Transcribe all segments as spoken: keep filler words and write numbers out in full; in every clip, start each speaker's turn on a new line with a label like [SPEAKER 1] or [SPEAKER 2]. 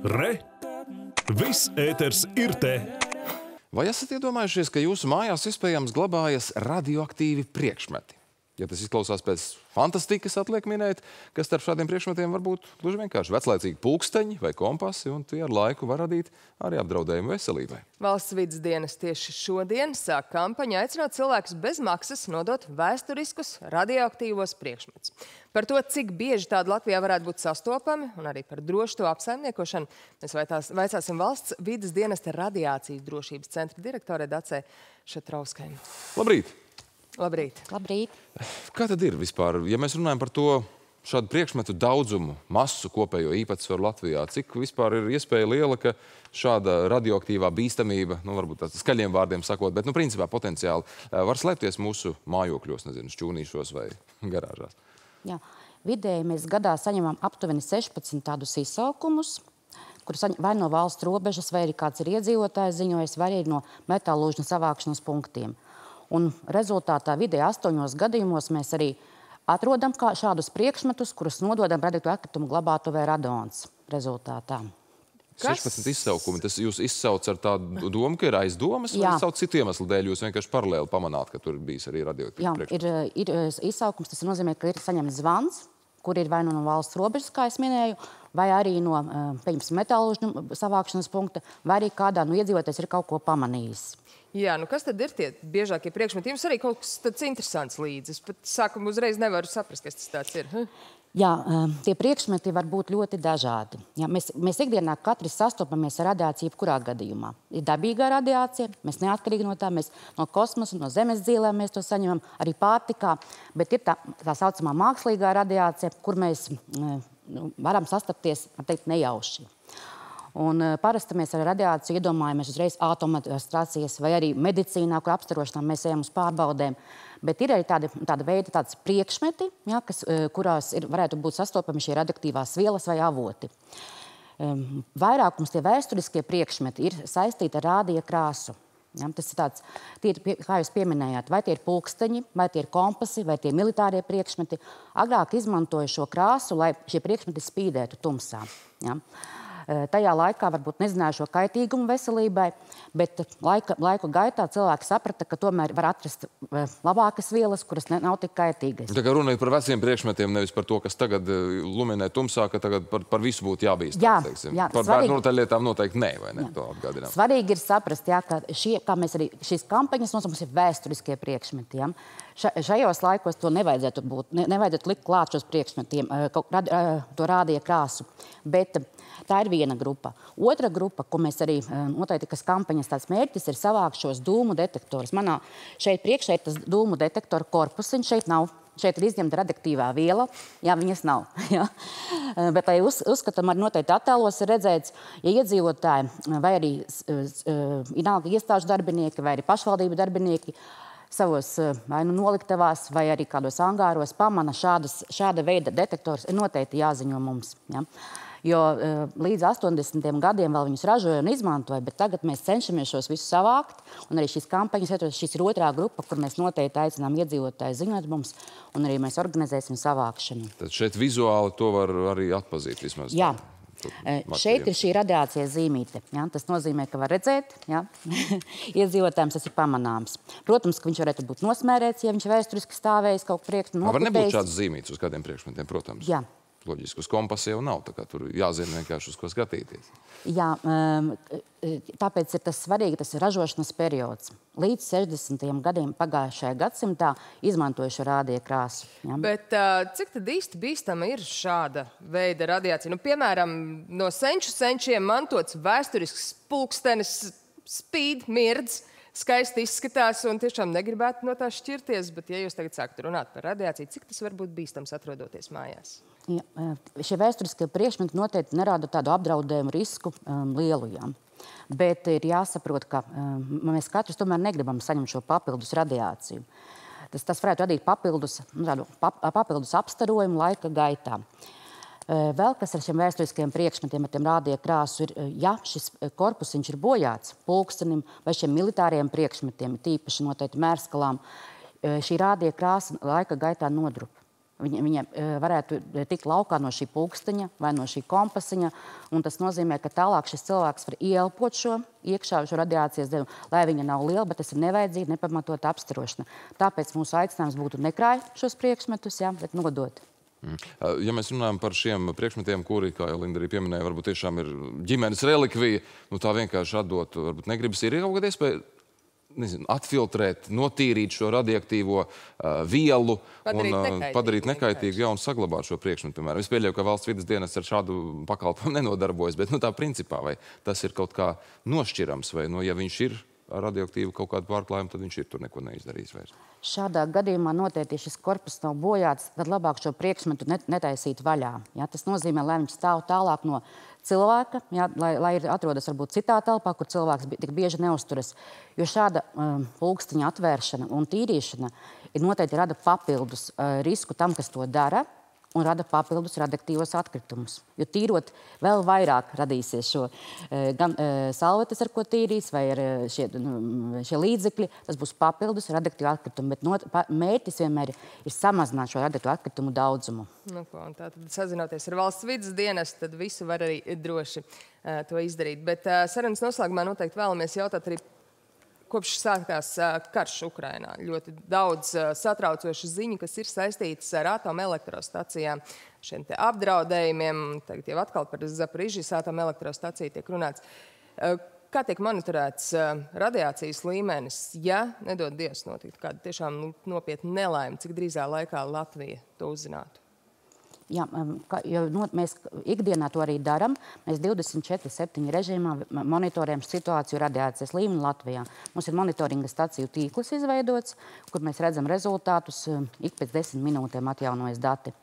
[SPEAKER 1] Re! Viss ēters ir te!
[SPEAKER 2] Vai esat iedomājušies, ka jūsu mājās iespējams glabājas radioaktīvi priekšmeti? Ja tas izklausās pēc fantastikas, atliek minēt, ka starp šādiem priekšmetiem var būt gluži vienkārši veclaicīgi pulksteņi vai kompasi, un tie ar laiku var radīt arī apdraudējumu veselībai.
[SPEAKER 3] Valsts vides dienas tieši šodien sāk kampaņu aicinot cilvēkus bez maksas nodot vēsturiskus radioaktīvos priekšmetus. Par to, cik bieži tādi Latvijā varētu būt sastopami, un arī par drošu to apsaimniekošanu, mēs vaicāsim valsts vides dienesta radiācijas drošības centra direktore Dacei Šatrauskai.
[SPEAKER 2] Labrīt!
[SPEAKER 3] Labrīt.
[SPEAKER 4] Labrīt.
[SPEAKER 2] Kā tad ir vispār, ja mēs runājam par to šādu priekšmetu daudzumu, masu kopējo īpatsvaru Latvijā, cik vispār ir iespēja liela, ka šāda radioaktīvā bīstamība, nu varbūt tāds skaļiem vārdiem sakot, bet nu principā potenciāli var slēpties mūsu mājokļos, nezinu, šķūnīšos vai garāžās?
[SPEAKER 4] Jā. Vidēji mēs gadā saņemam aptuveni sešpadsmit tādus izsaukumus, kurus vai no valsts robežas, vai arī kāds ir iedzīvotājs ziņojis, vai arī no metālūžņu savākšanas punktiem. Un rezultātā vidēji astoņos gadījumos mēs arī atrodam kā šādus priekšmetus, kurus nododam radioaktīvu atkritumu glabātuvē radons rezultātā.
[SPEAKER 2] sešpadsmit izsaukumi, tas jūs izsauc ar tādu domu, ka ir aizdomas, vai izsauc citu iemeslu dēļ, jūs vienkārši paralēli pamanāt, ka tur bijis arī radioaktīvs priekšmets?
[SPEAKER 4] Jā, ir, ir izsaukums, tas nozīmē, ka ir saņemts zvans, kur ir vai nu no valsts robežas, kā es minēju, vai arī no, pieņemsim, metālūžņu savākšanas punkta, vai arī kādā no iedzīvotājs ir kaut ko pamanījis.
[SPEAKER 3] Jā, nu kas tad ir tie biežākie priekšmeti? Jums arī kaut kas tāds interesants līdzi. Es pat sākumā uzreiz nevaru saprast, kas tas tāds ir. Hm?
[SPEAKER 4] Jā, tie priekšmeti var būt ļoti dažādi. Jā, mēs, mēs ikdienā katrs sastopamies ar radiāciju jebkurā gadījumā. Ir dabīgā radiācija, mēs neatkarīgi no tā, mēs no kosmosa, no zemes dzīvēm mēs to saņemam, arī pārtikā, bet ir tā, tā saucamā mākslīgā radiācija, kur mēs nu, varam sastapties, teikt, nejauši. Un parasti mēs ar radiāciju iedomājamies uzreiz atomenerģijas vai arī medicīnā, kur apstarošanā mēs ejam uz pārbaudēm. Bet ir arī tādi, tāda veida tāds priekšmeti, ja, kas, kurās ir, varētu būt sastopami šie radioaktīvās vielas vai avoti. Vairākums tie vēsturiskie priekšmeti ir saistīti ar rādiekrāsu. Ja, tas ir tāds, tie ir, kā jūs pieminējāt, vai tie ir pulksteņi, vai tie ir kompasi, vai tie ir militārie priekšmeti. Agrāk izmantoja šo krāsu, lai šie priekšmeti spīdētu tumsā. Ja. Tajā laikā varbūt nezināja šo kaitīgumu veselībai, bet laika, laiku gaitā cilvēki saprata, ka tomēr var atrast labākas vielas, kuras ne, nav tik kaitīgas.
[SPEAKER 2] Tā kā runājot par veciem priekšmetiem, nevis par to, kas tagad luminē tumsā, ka tagad par, par visu būtu jābīst.
[SPEAKER 4] Jā,
[SPEAKER 2] teiksim.
[SPEAKER 4] jā.
[SPEAKER 2] Par
[SPEAKER 4] Svarīgi...
[SPEAKER 2] bērnu lietām noteikti nē, vai ne? To atgādinām.
[SPEAKER 4] Svarīgi ir saprast, jā, ka šie, kā mēs arī šīs kampaņas nosaucam, ir vēsturiskie priekšmeti. Ja? Ša, šajos laikos to nevajadzētu būt, ne, nevajadzētu likt klāt šos priekšmetiem, to rādīja krāsu, bet tā ir viena grupa. Otra grupa, ko mēs arī noteikti, kas kampaņas tāds mērķis, ir savākt šos dūmu detektorus. Manā šeit priekšā ir tas dūmu detektoru korpusiņš, šeit nav. Šeit ir izņemta radioaktīvā viela, jā, viņas nav. Ja? Bet, lai uz, uzskatām, arī noteikti attēlos ir redzēts, ja iedzīvotāji vai arī vienalga iestāžu darbinieki vai arī pašvaldību darbinieki savos vai nu noliktavās vai arī kādos angāros pamana šādas, šāda veida detektorus, ir noteikti jāziņo mums. Ja? Jo līdz astoņdesmitiem gadiem vēl viņus ražoja un izmantoja, bet tagad mēs cenšamies šos visus savākt. Un arī šīs kampaņas, šis ir otrā grupa, kur mēs noteikti aicinām iedzīvotāju ziņot mums, un arī mēs organizēsim savākšanu.
[SPEAKER 2] Tad šeit vizuāli to var arī atpazīt vismaz.
[SPEAKER 4] Jā. Šeit ir šī radiācijas zīmīte. Ja? Tas nozīmē, ka var redzēt, ja? Iedzīvotājiem tas ir pamanāms. Protams, ka viņš varētu būt nosmērēts, ja viņš vēsturiski stāvējis kaut priekš.
[SPEAKER 2] Var nebūt šāds zīmīts uz kādiem priekšmetiem, protams.
[SPEAKER 4] Jā.
[SPEAKER 2] Loģiski, uz kompasa jau nav, tā kā tur jāzina vienkārši uz ko skatīties.
[SPEAKER 4] Jā, tāpēc ir tas svarīgi, tas ir ražošanas periods. Līdz sešdesmitajiem gadiem pagājušajā gadsimtā izmantoja šo rādiekrāsu. Ja?
[SPEAKER 3] Bet cik tad īsti bīstama ir šāda veida radiācija? Nu, piemēram, no senču senčiem mantots vēsturisks pulkstenis spīd, mirdz, skaisti izskatās un tiešām negribētu no tā šķirties, bet ja jūs tagad sākat runāt par radiāciju, cik tas var būt bīstams atrodoties mājās?
[SPEAKER 4] Ja, šie vēsturiskie priekšmeti noteikti nerāda tādu apdraudējumu risku um, lielu. Ja. Bet ir jāsaprot, ka um, mēs katrs tomēr negribam saņemt šo papildus radiāciju. Tas, tas varētu radīt papildus, nu, tādu, pap, papildus apstarojumu laika gaitā. Uh, vēl kas ar šiem vēsturiskiem priekšmetiem, ar tiem rādiekrāsu, ir, ja šis korpusiņš ir bojāts pulkstenim vai šiem militāriem priekšmetiem, tīpaši noteikti mērskalām, uh, šī rādiekrāsa laika gaitā nodrup. viņa, viņa varētu tikt laukā no šī pulksteņa vai no šī kompasiņa. Un tas nozīmē, ka tālāk šis cilvēks var ieelpot šo iekšā šo radiācijas devu, lai viņa nav liela, bet tas ir nevajadzīga, nepamatota apstarošana. Tāpēc mūsu aicinājums būtu nekrāj šos priekšmetus, jā, bet nodot.
[SPEAKER 2] Ja mēs runājam par šiem priekšmetiem, kuri, kā jau Linda arī pieminēja, varbūt tiešām ir ģimenes relikvija, nu tā vienkārši atdot, varbūt negribas, ir kaut kāda iespēja, nezinu, atfiltrēt, notīrīt šo radioaktīvo uh, vielu
[SPEAKER 3] padarīt
[SPEAKER 2] un uh,
[SPEAKER 3] nekaitīgu,
[SPEAKER 2] padarīt nekaitīgu, jā, un saglabāt šo priekšmetu, piemēram. Es pieļauju, ka valsts vides dienas ar šādu pakalpojumu nenodarbojas, bet, nu, tā principā, vai tas ir kaut kā nošķirams, vai, nu, ja viņš ir ar radioaktīvu kaut kādu pārklājumu, tad viņš ir tur neko neizdarījis vairs.
[SPEAKER 4] Šādā gadījumā noteikti, ja šis korpus nav bojāts, tad labāk šo priekšmetu net, netaisīt vaļā. Ja? Tas nozīmē, lai viņš stāv tālāk no cilvēka, ja? lai, lai atrodas varbūt citā telpā, kur cilvēks tik bieži neusturas. Jo šāda um, pulksteņa atvēršana un tīrīšana ir noteikti rada papildus uh, risku tam, kas to dara, un rada papildus radioaktīvos atkritumus. Jo tīrot vēl vairāk radīsies šo gan salvetes, ar ko tīrīs, vai ar šie, šie līdzekļi, tas būs papildus radioaktīvu atkritumu. Bet not, mērķis vienmēr ir samazināt šo radioaktīvu atkritumu daudzumu.
[SPEAKER 3] Nu, ko, un tā tad sazinoties ar valsts vides dienas, tad visu var arī droši uh, to izdarīt. Bet uh, sarunas noslēgumā noteikti vēlamies jautāt arī, kopš sākās karš Ukrainā. Ļoti daudz satraucošu ziņu, kas ir saistītas ar atomelektrostacijām, šiem te apdraudējumiem. Tagad jau atkal par Zaporižijas atomelektrostaciju tiek runāts. Kā tiek monitorēts radiācijas līmenis, ja nedod Dievs notikt kāda tiešām nopietna nelaime, cik drīzā laikā Latvija to uzzinātu?
[SPEAKER 4] Jā, jo no, mēs ikdienā to arī daram. Mēs divdesmit četri septiņi režīmā monitorējam situāciju radiācijas līmeni Latvijā. Mums ir monitoringa staciju tīkls izveidots, kur mēs redzam rezultātus. Ik pēc desmit minūtēm atjaunojas dati.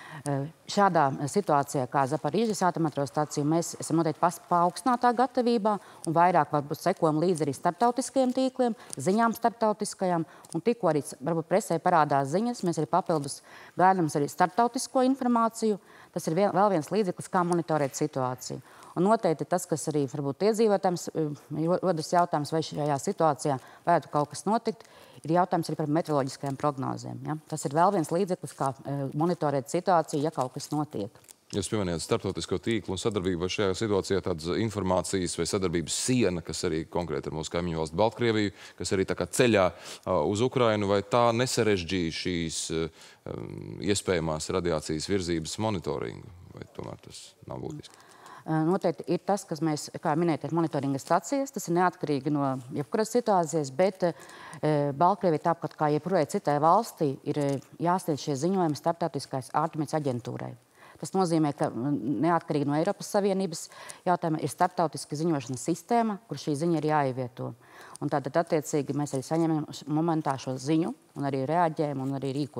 [SPEAKER 4] Šādā situācijā, kā Zaporižijas atomelektrostacija, mēs esam noteikti paaugstinātā gatavībā un vairāk varbūt sekojam līdzi arī starptautiskajiem tīkliem, ziņām starptautiskajām. Un tikko arī varbūt presē parādās ziņas, mēs arī papildus gaidām arī starptautisko informāciju. Tas ir vien, vēl viens līdzeklis, kā monitorēt situāciju. Un noteikti tas, kas arī varbūt iedzīvotājiem rodas jautājums, vai šajā situācijā varētu kaut kas notikt, ir jautājums arī par meteoroloģiskajām prognozēm. Ja? Tas ir vēl viens līdzeklis, kā monitorēt situāciju, ja kaut kas notiek.
[SPEAKER 2] Jūs pieminējāt starptautisko tīklu un sadarbību, vai šajā situācijā tādas informācijas vai sadarbības siena, kas arī konkrēti ar mūsu kaimiņu valstu Baltkrieviju, kas arī tā kā ceļā uz Ukrainu, vai tā nesarežģīja šīs um, iespējamās radiācijas virzības monitoringu? Vai tomēr tas nav būtiski?
[SPEAKER 4] Noteikti ir tas, kas mēs, kā minējāt, ir monitoringa stacijas. Tas ir neatkarīgi no jebkuras situācijas, bet e, Baltkrievija, tāpat kā jebkurai citai valstī, ir jāsniedz šie ziņojumi starptautiskais atomenerģijas aģentūrai. Tas nozīmē, ka neatkarīgi no Eiropas Savienības jautājuma ir starptautiska ziņošanas sistēma, kur šī ziņa ir jāievieto. Un tātad, attiecīgi, mēs arī saņemam momentā šo ziņu un arī reaģējam un arī rīkojamies.